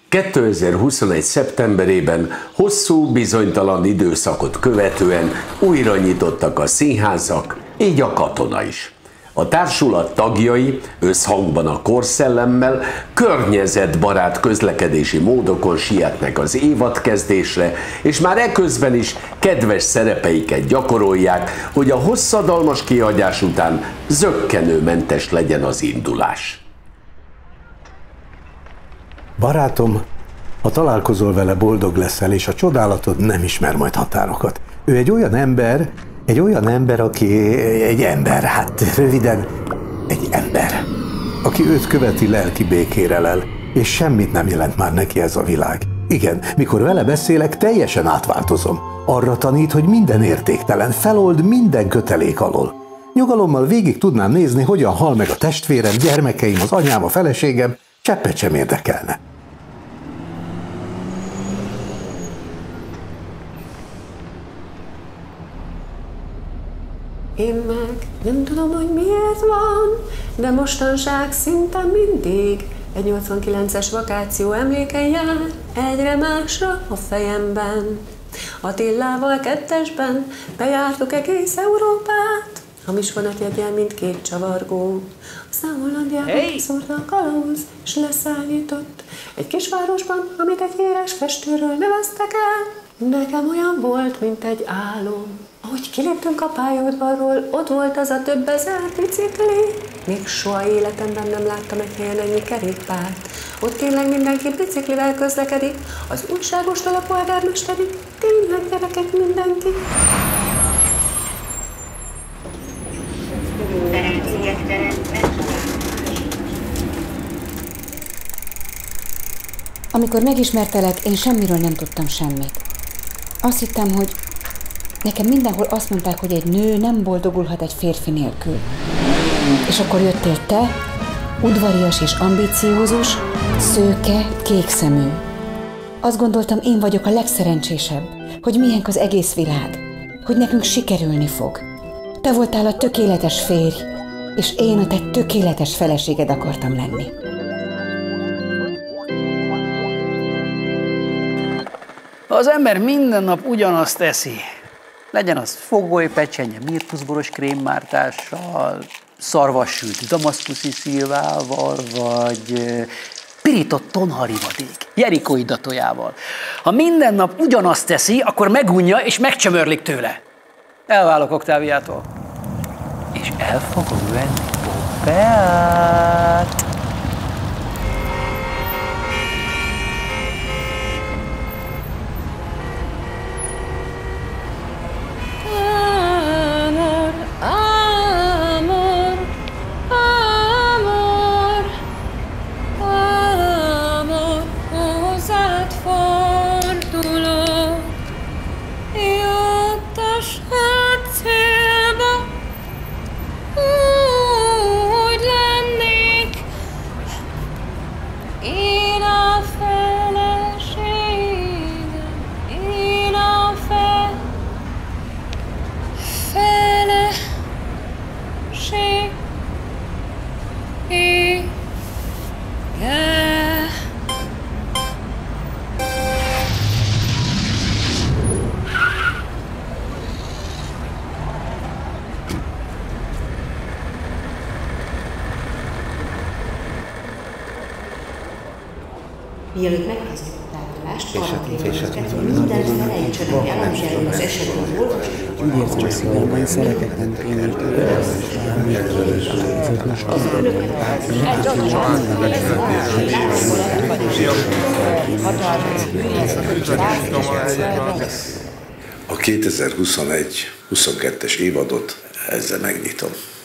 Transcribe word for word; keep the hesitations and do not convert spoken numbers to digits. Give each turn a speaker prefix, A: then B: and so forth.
A: kétezer-huszonegy. szeptemberében hosszú, bizonytalan időszakot követően újra nyitottak a színházak, így a Katona is. A társulat tagjai összhangban a korszellemmel környezetbarát közlekedési módokon sietnek az évadkezdésre, és már eközben is kedves szerepeiket gyakorolják, hogy a hosszadalmas kihagyás után zökkenőmentes legyen az indulás.
B: Barátom, ha találkozol vele, boldog leszel, és a csodálatod nem ismer majd határokat. Ő egy olyan ember, egy olyan ember, aki egy ember, hát röviden egy ember, aki őt követi, lelki békére lel, és semmit nem jelent már neki ez a világ. Igen, mikor vele beszélek, teljesen átváltozom. Arra tanít, hogy minden értéktelen, felold minden kötelék alól. Nyugalommal végig tudnám nézni, hogyan hal meg a testvérem, gyermekeim, az anyám, a feleségem, cseppet sem érdekelne.
C: Én meg nem tudom, hogy miért van, de mostanság szinte mindig egy nyolcvankilences vakáció emléken jár egyre másra a fejemben. Attillával kettesben bejártuk egész Európát, hamis vonatjegyen mindkét csavargó. Aztán Hollandiában hey. Szórta a kalauz, és leszállított egy kisvárosban, amit egy híres festőről neveztek el. Nekem olyan volt, mint egy álom. Ahogy kiléptünk a pályaudvarról, ott volt az a több ezer bicikli. Még soha életemben nem láttam egy helyen ennyi kerékpárt. Ott tényleg mindenki biciklivel közlekedik, az újságostól a polgármesterig, tényleg gyerekek mindenki.
D: Amikor megismertelek, én semmiről nem tudtam semmit. Azt hittem, hogy nekem mindenhol azt mondták, hogy egy nő nem boldogulhat egy férfi nélkül. És akkor jöttél te, udvarias és ambiciózus, szőke, kékszemű. Azt gondoltam, én vagyok a legszerencsésebb, hogy miénk az egész világ, hogy nekünk sikerülni fog. Te voltál a tökéletes férj, és én a te tökéletes feleséged akartam lenni.
E: Az ember minden nap ugyanazt teszi. Legyen az fogolypecsenye mirtuszboros krémmártással, szarvassült damaszkuszi szilvával, vagy pirított tonhalivadék, jerikói datójával. Ha minden nap ugyanazt teszi, akkor megunja és megcsömörlik tőle. Elválok Oktáviától. És el fogom venni Poppeát.
F: Mielőtt megkezdjük a tárgyalást, arra kérem önöket, hogy mindent felejtsenek el, ami erről az esetről volt.
G: Úgy érzem a szívemben, szeretetlen tényleg.
H: A kétezer-huszonegy huszonkettes évadot ezzel megnyitom.